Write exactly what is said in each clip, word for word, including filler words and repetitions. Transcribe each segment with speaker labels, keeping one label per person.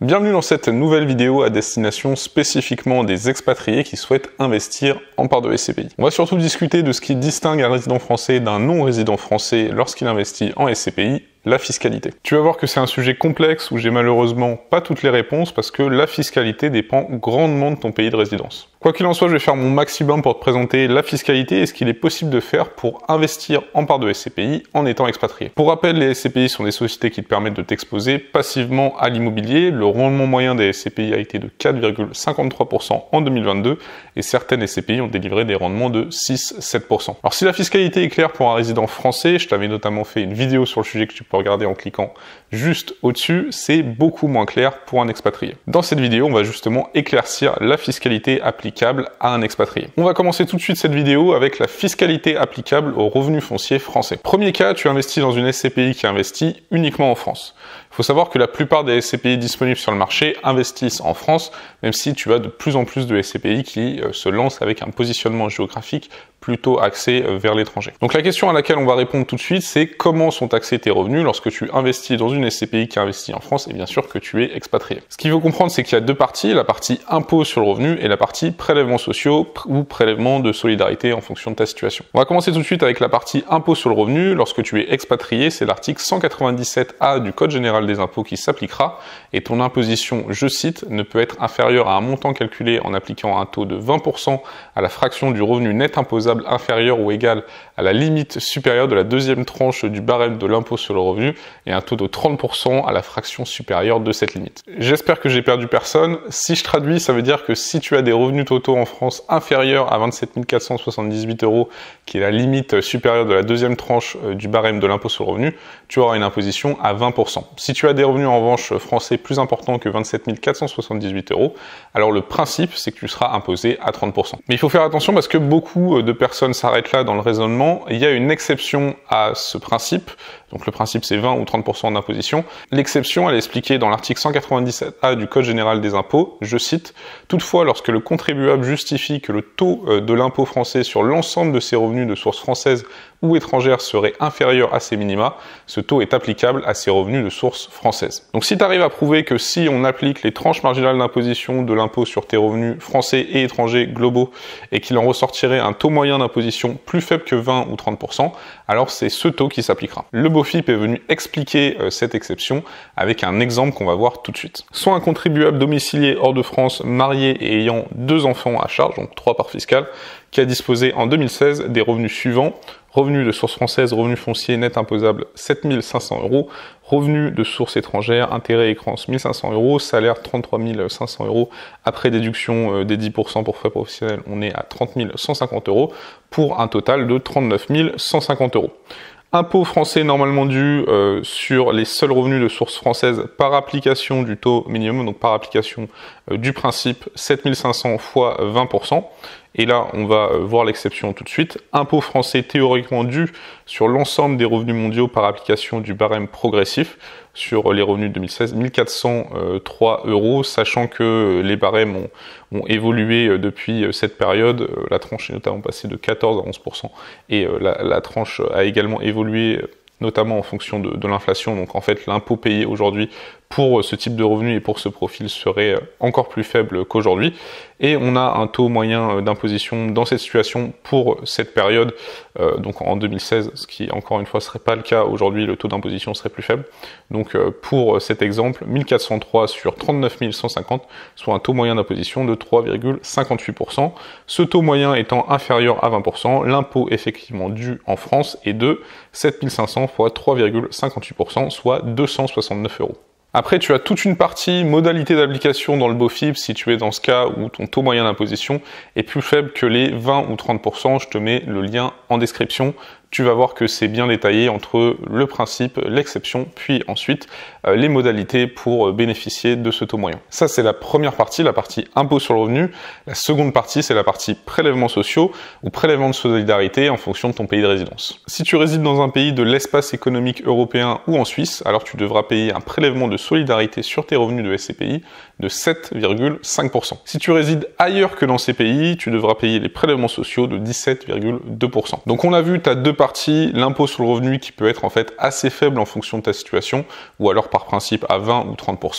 Speaker 1: Bienvenue dans cette nouvelle vidéo à destination spécifiquement des expatriés qui souhaitent investir en part de S C P I. On va surtout discuter de ce qui distingue un résident français d'un non-résident français lorsqu'il investit en S C P I, la fiscalité. Tu vas voir que c'est un sujet complexe où j'ai malheureusement pas toutes les réponses parce que la fiscalité dépend grandement de ton pays de résidence. Quoi qu'il en soit, je vais faire mon maximum pour te présenter la fiscalité et ce qu'il est possible de faire pour investir en part de S C P I en étant expatrié. Pour rappel, les S C P I sont des sociétés qui te permettent de t'exposer passivement à l'immobilier. Le rendement moyen des S C P I a été de quatre virgule cinquante-trois pour cent en deux mille vingt-deux et certaines S C P I ont délivré des rendements de six à sept pour cent. Alors si la fiscalité est claire pour un résident français, je t'avais notamment fait une vidéo sur le sujet que tu peux regarder en cliquant juste au-dessus, c'est beaucoup moins clair pour un expatrié. Dans cette vidéo, on va justement éclaircir la fiscalité applicable à un expatrié. On va commencer tout de suite cette vidéo avec la fiscalité applicable aux revenus fonciers français. Premier cas, tu investis dans une S C P I qui investit uniquement en France. Il faut savoir que la plupart des S C P I disponibles sur le marché investissent en France, même si tu as de plus en plus de S C P I qui euh, se lancent avec un positionnement géographique plutôt axé euh, vers l'étranger. Donc la question à laquelle on va répondre tout de suite, c'est comment sont taxés tes revenus lorsque tu investis dans une S C P I qui investit en France et bien sûr que tu es expatrié. Ce qu'il faut comprendre, c'est qu'il y a deux parties, la partie impôt sur le revenu et la partie prélèvements sociaux ou prélèvements de solidarité en fonction de ta situation. On va commencer tout de suite avec la partie impôt sur le revenu. Lorsque tu es expatrié, c'est l'article cent quatre-vingt-dix-sept A du Code général des impôts qui s'appliquera et ton imposition, je cite, ne peut être inférieure à un montant calculé en appliquant un taux de vingt pour cent à la fraction du revenu net imposable inférieur ou égal à la limite supérieure de la deuxième tranche du barème de l'impôt sur le revenu et un taux de trente pour cent à la fraction supérieure de cette limite. J'espère que j'ai perdu personne. Si je traduis, ça veut dire que si tu as des revenus totaux en France inférieurs à vingt-sept mille quatre cent soixante-dix-huit euros, qui est la limite supérieure de la deuxième tranche du barème de l'impôt sur le revenu, tu auras une imposition à vingt pour cent. Si tu as des revenus en revanche français plus importants que vingt-sept mille quatre cent soixante-dix-huit euros, alors le principe c'est que tu seras imposé à trente pour cent. Mais il faut faire attention parce que beaucoup de personnes s'arrêtent là dans le raisonnement. Il y a une exception à ce principe. Donc le principe c'est vingt ou trente pour cent d'imposition. L'exception elle est expliquée dans l'article cent quatre-vingt-dix-sept A du Code général des impôts. Je cite: toutefois, lorsque le contribuable justifie que le taux de l'impôt français sur l'ensemble de ses revenus de source française ou étrangère serait inférieur à ces minima, ce taux est applicable à ses revenus de source française. Donc si tu arrives à prouver que si on applique les tranches marginales d'imposition de l'impôt sur tes revenus français et étrangers globaux et qu'il en ressortirait un taux moyen d'imposition plus faible que vingt ou trente pour cent, alors c'est ce taux qui s'appliquera. Le BOFIP est venu expliquer euh, cette exception avec un exemple qu'on va voir tout de suite. Soit un contribuable domicilié hors de France, marié et ayant deux enfants à charge, donc trois parts fiscales, qui a disposé en deux mille seize des revenus suivants: revenus de source française, revenus fonciers net imposables sept mille cinq cents euros, revenus de source étrangère, intérêts et créances mille cinq cents euros, salaire trente-trois mille cinq cents euros, après déduction des dix pour cent pour frais professionnels, on est à trente mille cent cinquante euros, pour un total de trente-neuf mille cent cinquante euros. Impôt français normalement dû euh, sur les seuls revenus de source française par application du taux minimum, donc par application euh, du principe sept mille cinq cents fois vingt pour cent. Et là, on va euh, voir l'exception tout de suite. Impôt français théoriquement dû sur l'ensemble des revenus mondiaux par application du barème progressif sur les revenus de deux mille seize, mille quatre cent trois euros, sachant que les barèmes ont, ont évolué depuis cette période. La tranche est notamment passée de quatorze à onze pour cent et la, la tranche a également évolué notamment en fonction de, de l'inflation. Donc en fait, l'impôt payé aujourd'hui pour ce type de revenu et pour ce profil serait encore plus faible qu'aujourd'hui. Et on a un taux moyen d'imposition dans cette situation pour cette période, euh, donc en deux mille seize, ce qui encore une fois serait pas le cas aujourd'hui, le taux d'imposition serait plus faible. Donc euh, pour cet exemple, mille quatre cent trois sur trente-neuf mille cent cinquante, soit un taux moyen d'imposition de trois virgule cinquante-huit pour cent. Ce taux moyen étant inférieur à vingt pour cent, l'impôt effectivement dû en France est de sept mille cinq cents fois trois virgule cinquante-huit pour cent, soit deux cent soixante-neuf euros. Après, tu as toute une partie modalité d'application dans le BOFIP si tu es dans ce cas où ton taux moyen d'imposition est plus faible que les vingt ou trente pour cent. Je te mets le lien en description. Tu vas voir que c'est bien détaillé entre le principe, l'exception, puis ensuite euh, les modalités pour bénéficier de ce taux moyen. Ça, c'est la première partie, la partie impôt sur le revenu. La seconde partie, c'est la partie prélèvements sociaux ou prélèvements de solidarité en fonction de ton pays de résidence. Si tu résides dans un pays de l'espace économique européen ou en Suisse, alors tu devras payer un prélèvement de solidarité sur tes revenus de S C P I de sept virgule cinq pour cent. Si tu résides ailleurs que dans ces pays, tu devras payer les prélèvements sociaux de dix-sept virgule deux pour cent. Donc on a vu, tu as deux partie, l'impôt sur le revenu qui peut être en fait assez faible en fonction de ta situation, ou alors par principe à vingt ou trente pour cent,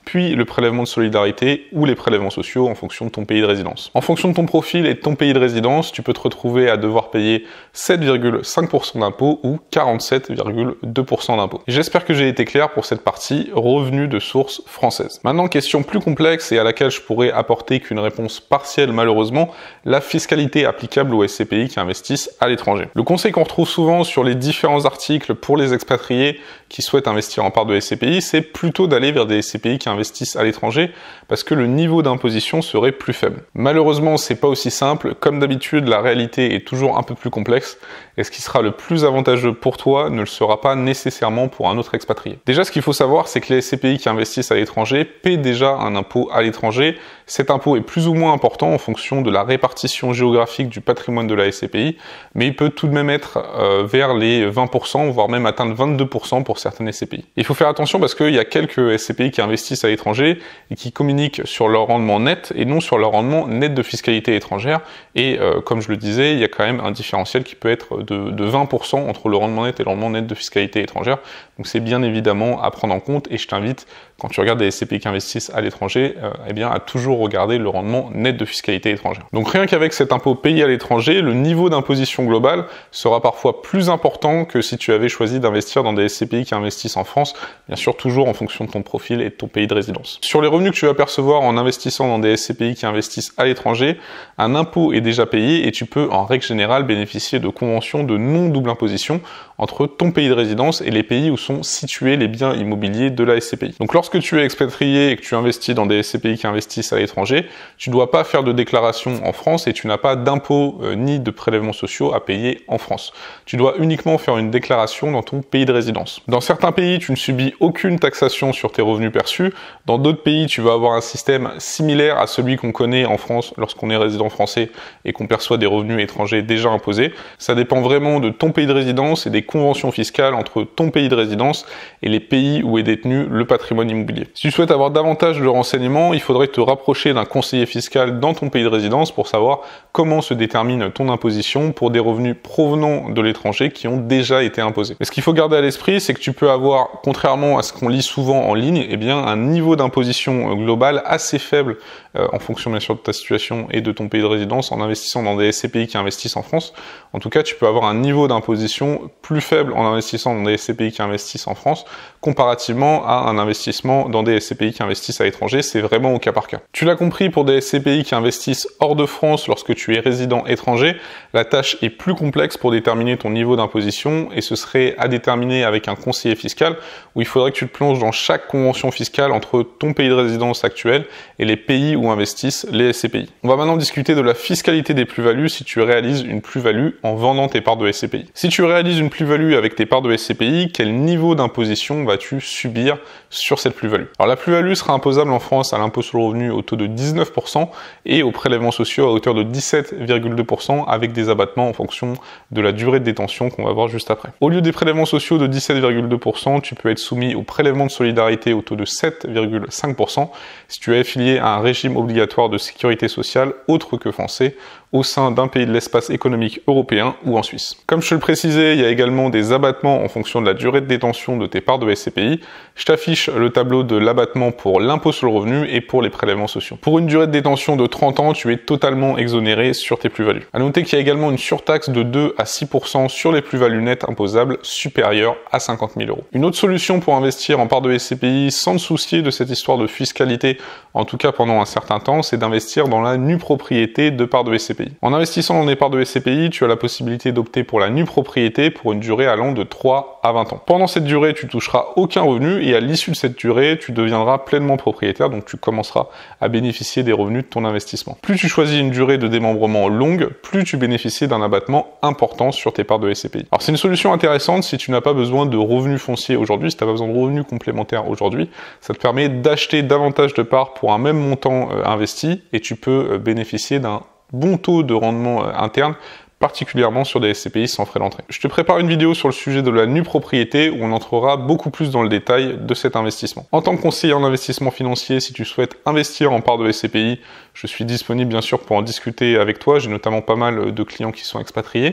Speaker 1: puis le prélèvement de solidarité ou les prélèvements sociaux en fonction de ton pays de résidence. En fonction de ton profil et de ton pays de résidence, tu peux te retrouver à devoir payer sept virgule cinq pour cent d'impôts ou quarante-sept virgule deux pour cent d'impôts. J'espère que j'ai été clair pour cette partie revenus de source française. Maintenant, question plus complexe et à laquelle je pourrais apporter qu'une réponse partielle malheureusement, la fiscalité applicable aux S C P I qui investissent à l'étranger. Le conseil qu'on retrouve souvent sur les différents articles pour les expatriés qui souhaitent investir en part de S C P I, c'est plutôt d'aller vers des S C P I qui investissent à l'étranger parce que le niveau d'imposition serait plus faible. Malheureusement, c'est pas aussi simple. Comme d'habitude, la réalité est toujours un peu plus complexe et ce qui sera le plus avantageux pour toi ne le sera pas nécessairement pour un autre expatrié. Déjà, ce qu'il faut savoir, c'est que les S C P I qui investissent à l'étranger paient déjà un impôt à l'étranger. Cet impôt est plus ou moins important en fonction de la répartition géographique du patrimoine de la S C P I, mais il peut tout de même être euh, vers les vingt pour cent, voire même atteindre vingt-deux pour cent pour certaines S C P I. Il faut faire attention parce qu'il y a quelques S C P I qui investissent à l'étranger et qui communiquent sur leur rendement net et non sur leur rendement net de fiscalité étrangère. Et euh, comme je le disais, il y a quand même un différentiel qui peut être de, de vingt pour cent entre le rendement net et le rendement net de fiscalité étrangère. Donc c'est bien évidemment à prendre en compte et je t'invite, quand tu regardes des S C P I qui investissent à l'étranger, euh, eh bien à toujours regarder le rendement net de fiscalité étrangère. Donc rien qu'avec cet impôt payé à l'étranger, le niveau d'imposition globale sera parfois plus important que si tu avais choisi d'investir dans des S C P I qui investissent en France, bien sûr toujours en fonction de ton profil et de ton pays de résidence. Sur les revenus que tu vas percevoir en investissant dans des S C P I qui investissent à l'étranger, un impôt est déjà payé et tu peux en règle générale bénéficier de conventions de non-double imposition entre ton pays de résidence et les pays où sont situés les biens immobiliers de la S C P I. Donc lorsque tu es expatrié et que tu investis dans des S C P I qui investissent à l'étranger, tu ne dois pas faire de déclaration en France et tu n'as pas d'impôts euh, ni de prélèvements sociaux à payer en France. Tu dois uniquement faire une déclaration dans ton pays de résidence. Dans certains pays, tu ne subis aucune taxation sur tes revenus perçus. Dans d'autres pays, tu vas avoir un système similaire à celui qu'on connaît en France lorsqu'on est résident français et qu'on perçoit des revenus étrangers déjà imposés. Ça dépend vraiment de ton pays de résidence et des conventions fiscales entre ton pays de résidence et les pays où est détenu le patrimoine immobilier. Si tu souhaites avoir davantage de renseignements, il faudrait te rapprocher d'un conseiller fiscal dans ton pays de résidence pour savoir comment se détermine ton imposition pour des revenus provenant de l'étranger qui ont déjà été imposés. Mais ce qu'il faut garder à l'esprit, c'est que tu peux avoir, contrairement à ce qu'on lit souvent en ligne, eh bien un niveau d'imposition global assez faible euh, en fonction bien sûr de ta situation et de ton pays de résidence en investissant dans des S C P I qui investissent en France. En tout cas, tu peux avoir un niveau d'imposition plus faible en investissant dans des S C P I qui investissent en France comparativement à un investissement dans des S C P I qui investissent à l'étranger. C'est vraiment au cas par cas. Tu l'as compris, pour des S C P I qui investissent hors de France lorsque tu es résident étranger, la tâche est plus complexe pour déterminer ton niveau d'imposition et ce serait à déterminer avec un conseiller fiscal où il faudrait que tu te plonges dans chaque convention fiscale entre ton pays de résidence actuel et les pays où investissent les S C P I. On va maintenant discuter de la fiscalité des plus-values si tu réalises une plus-value en vendant tes parts de S C P I. Si tu réalises une plus-value avec tes parts de S C P I, quel niveau d'imposition vas-tu subir sur cette plus-value? Alors la plus-value sera imposable en France à l'impôt sur le revenu au taux de dix-neuf pour cent et aux prélèvements sociaux à hauteur de dix-sept virgule deux pour cent avec des abattements en fonction de la durée de détention qu'on va voir juste après. Au lieu des prélèvements sociaux de dix-sept virgule deux pour cent, tu peux être soumis au prélèvement de solidarité au taux de sept virgule cinq pour cent si tu es affilié à un régime obligatoire de sécurité sociale autre que français au sein d'un pays de l'espace économique européen ou en Suisse. Comme je te le précisais, il y a également des abattements en fonction de la durée de détention de tes parts de S C P I. Je t'affiche le tableau de l'abattement pour l'impôt sur le revenu et pour les prélèvements sociaux. Pour une durée de détention de trente ans, tu es totalement exonéré sur tes plus-values. À noter qu'il y a également une surtaxe de deux à six pour cent sur les plus-values nettes imposables supérieures à cinquante mille euros. Une autre solution pour investir en part de S C P I sans te soucier de cette histoire de fiscalité, en tout cas pendant un certain temps, c'est d'investir dans la nue propriété de parts de S C P I. En investissant dans des parts de S C P I, tu as la possibilité d'opter pour la nue propriété pour une durée allant de trois à vingt ans. Pendant cette durée, tu toucheras aucun revenu et à l'issue de cette durée, tu deviendras pleinement propriétaire, donc tu commenceras à bénéficier des revenus de ton investissement. Plus tu choisis une durée de démembrement longue, plus tu bénéficies d'un abattement important sur tes parts de S C P I. Alors c'est une solution intéressante si tu n'as pas besoin de revenus fonciers aujourd'hui, si tu n'as pas besoin de revenus complémentaires aujourd'hui, ça te permet d'acheter davantage de parts pour un même montant euh, investi et tu peux euh, bénéficier d'un bon taux de rendement euh, interne, particulièrement sur des S C P I sans frais d'entrée. Je te prépare une vidéo sur le sujet de la nue propriété où on entrera beaucoup plus dans le détail de cet investissement. En tant que conseiller en investissement financier, si tu souhaites investir en part de S C P I, je suis disponible bien sûr pour en discuter avec toi. J'ai notamment pas mal de clients qui sont expatriés.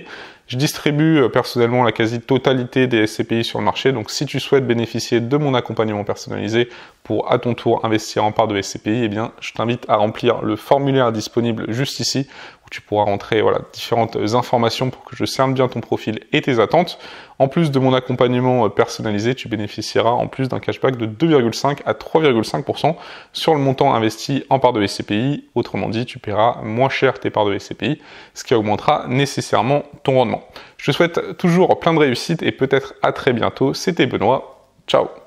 Speaker 1: Je distribue personnellement la quasi-totalité des S C P I sur le marché, donc si tu souhaites bénéficier de mon accompagnement personnalisé pour à ton tour investir en part de S C P I, eh bien je t'invite à remplir le formulaire disponible juste ici, où tu pourras rentrer voilà, différentes informations pour que je cerne bien ton profil et tes attentes. En plus de mon accompagnement personnalisé, tu bénéficieras en plus d'un cashback de deux virgule cinq à trois virgule cinq pour cent sur le montant investi en part de S C P I. Autrement dit, tu paieras moins cher tes parts de S C P I, ce qui augmentera nécessairement ton rendement. Je te souhaite toujours plein de réussite et peut-être à très bientôt. C'était Benoît. Ciao.